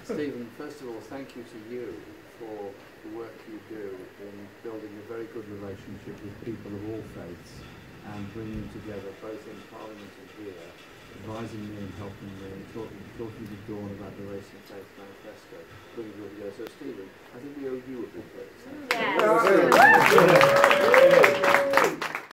Stephen, first of all, thank you to you for the work you do in building a very good relationship with people of all faiths and bringing together, both in Parliament and here, advising me and helping me and talking to Dawn about the Race and Faith Manifesto, bringing it all together. So, Stephen, I think we owe you a big break. Yes.